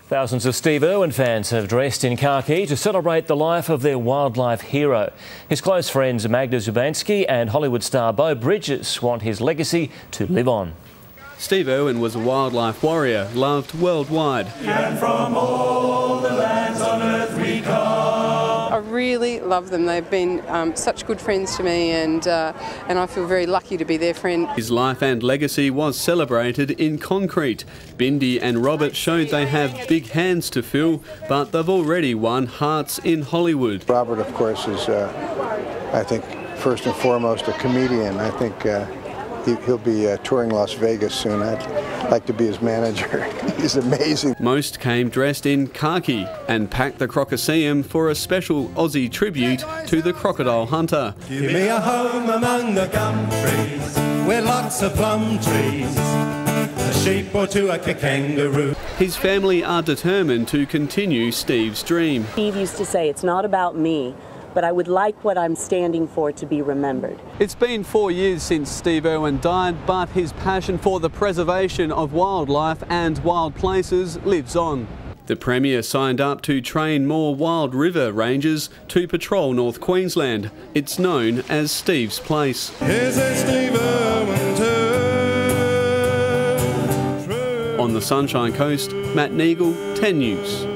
Thousands of Steve Irwin fans have dressed in khaki to celebrate the life of their wildlife hero. His close friends Magda Szubanski and Hollywood star Beau Bridges want his legacy to live on. Steve Irwin was a wildlife warrior, loved worldwide. And from all the lands on earth we come. I really love them. They've been such good friends to me, and I feel very lucky to be their friend. His life and legacy was celebrated in concrete. Bindi and Robert showed they have big hands to fill, but they've already won hearts in Hollywood. Robert, of course, is, I think, first and foremost a comedian. I think he'll be touring Las Vegas soon. I'd like to be his manager. He's amazing. Most came dressed in khaki and packed the Crocodile for a special Aussie tribute to the crocodile hunter. Give me a home among the gum trees, with lots of plum trees, a sheep or two like a kangaroo. His family are determined to continue Steve's dream. Steve used to say, it's not about me, but I would like what I'm standing for to be remembered. It's been 4 years since Steve Irwin died, but his passion for the preservation of wildlife and wild places lives on. The Premier signed up to train more wild river rangers to patrol North Queensland. It's known as Steve's Place. Here's a Steve Irwin turn. On the Sunshine Coast, Matt Neagle, 10 News.